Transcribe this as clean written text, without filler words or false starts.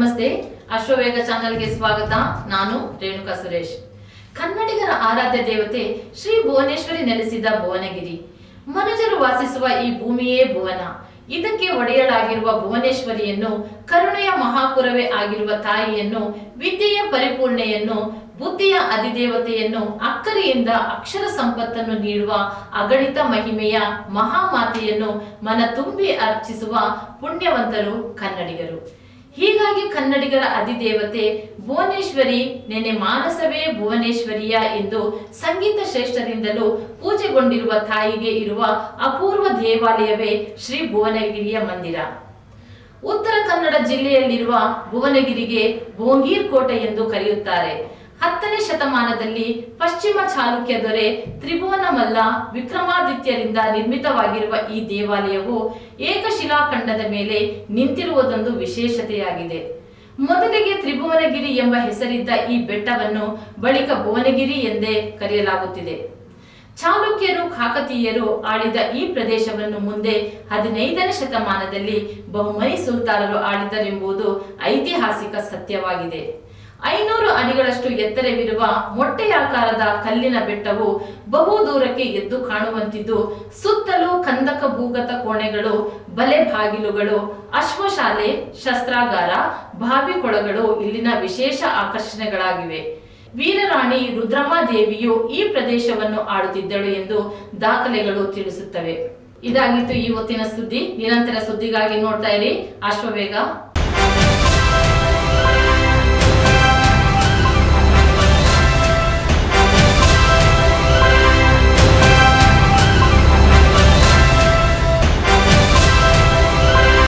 ನಮಸ್ತೆ ಅಶ್ವವೇಗ ಚಾನೆಲ್ಗೆ ಸ್ವಾಗತ. ನಾನು ರೇಣುಕಾ ಸುರೇಶ್. ಕನ್ನಡಿಗರ ಆರಾಧ್ಯ ದೇವತೆ ಶ್ರೀ ಭುವನೇಶ್ವರಿ ನೆಲೆಸಿದ ಭುವನಗಿರಿ. ಮನುಜರು ವಾಸಿಸುವ ಈ ಭೂಮಿಯೇ ಭುವನ. ಇದಕ್ಕೆ ಒಡೆಯಳಾಗಿರುವ ಭುವನೇಶ್ವರಿಯನ್ನು, ಕರುಣೆಯ ಮಹಾಪುರವೇ ಆಗಿರುವ ತಾಯಿಯನ್ನು, ವಿದ್ಯೆಯ ಪರಿಪೂರ್ಣೆಯನ್ನು, ಬುದ್ಧಿಯ ಅಧಿದೇವತೆಯನ್ನು, ಅಕ್ಕರೆಯಿಂದ ಅಕ್ಷರ ಸಂಪತ್ತನ್ನು ನೀಡುವ ಅಗಣಿತ ಮಹಿಮೆಯ ಮಹಾಮಾತೆಯನ್ನು ಮನ ತುಂಬಿ ಅರ್ಚಿಸುವ ಪುಣ್ಯವಂತರು ಕನ್ನಡಿಗರು. ಹೀಗಾಗಿ ಕನ್ನಡಿಗರ ಅಧಿದೇವತೆ ಭುವನೇಶ್ವರಿ ನೆನೆ ಮಾನಸವೇ ಭುವನೇಶ್ವರಿಯ ಎಂದು ಸಂಗೀತ ಶ್ರೇಷ್ಠರಿಂದಲೂ ಪೂಜೆಗೊಂಡಿರುವ ತಾಯಿಗೆ ಇರುವ ಅಪೂರ್ವ ದೇವಾಲಯವೇ ಶ್ರೀ ಭುವನಗಿರಿಯ ಮಂದಿರ. ಉತ್ತರ ಕನ್ನಡ ಜಿಲ್ಲೆಯಲ್ಲಿರುವ ಭುವನಗಿರಿಗೆ ಭೋಂಗೀರ್ ಕೋಟೆ ಎಂದು ಕರೆಯುತ್ತಾರೆ. 10ನೇ ಶತಮಾನದಲ್ಲಿ ಪಶ್ಚಿಮ ಚಾಲುಕ್ಯ ದೊರೆ ತ್ರಿಭುವನಮಲ್ಲ ವಿಕ್ರಮಾದಿತ್ಯರಿಂದ ನಿರ್ಮಿತವಾಗಿರುವ ಈ ದೇವಾಲಯವು ಏಕಶಿಲಾಖಂಡದ ಮೇಲೆ ನಿಂತಿರುವುದೊಂದು ವಿಶೇಷತೆಯಾಗಿದೆ. ಮೊದಲಿಗೆ ತ್ರಿಭುವನಗಿರಿ ಎಂಬ ಹೆಸರಿದ್ದ ಈ ಬೆಟ್ಟವನ್ನು ಬಳಿಕ ಭುವನಗಿರಿ ಎಂದೇ ಕರೆಯಲಾಗುತ್ತಿದೆ. ಚಾಲುಕ್ಯರು, ಕಾಕತೀಯರು ಆಳಿದ ಈ ಪ್ರದೇಶವನ್ನು ಮುಂದೆ 15ನೇ ಶತಮಾನದಲ್ಲಿ ಬಹುಮನಿ ಸುಲ್ತಾನರು ಆಳಿದರೆಂಬುದು ಐತಿಹಾಸಿಕ ಸತ್ಯವಾಗಿದೆ. 500 ಅಡಿಗಳಷ್ಟು ಎತ್ತರವಿರುವ ಮೊಟ್ಟೆಯಾಕಾರದ ಕಲ್ಲಿನ ಬೆಟ್ಟವು ಬಹು ದೂರಕ್ಕೆ ಎದ್ದು ಕಾಣುವಂತಿದ್ದು, ಸುತ್ತಲೂ ಕಂದಕ ಭೂಗತ ಕೋಣೆಗಳು, ಬಲೆ ಬಾಗಿಲುಗಳು, ಅಶ್ವಶಾಲೆ, ಶಸ್ತ್ರಾಗಾರ, ಬಾವಿ ಕೊಳಗಳು ಇಲ್ಲಿನ ವಿಶೇಷ ಆಕರ್ಷಣೆಗಳಾಗಿವೆ. ವೀರರಾಣಿ ರುದ್ರಮಾದೇವಿಯು ಈ ಪ್ರದೇಶವನ್ನು ಆಳುತ್ತಿದ್ದಳು ಎಂದು ದಾಖಲೆಗಳು ತಿಳಿಸುತ್ತವೆ. ಇದಾಗಿತ್ತು ಈ ಹೊತ್ತಿನ ಸುದ್ದಿ. ನಿರಂತರ ಸುದ್ದಿಗಾಗಿ ನೋಡ್ತಾ ಇರಿ ಅಶ್ವವೇಗ.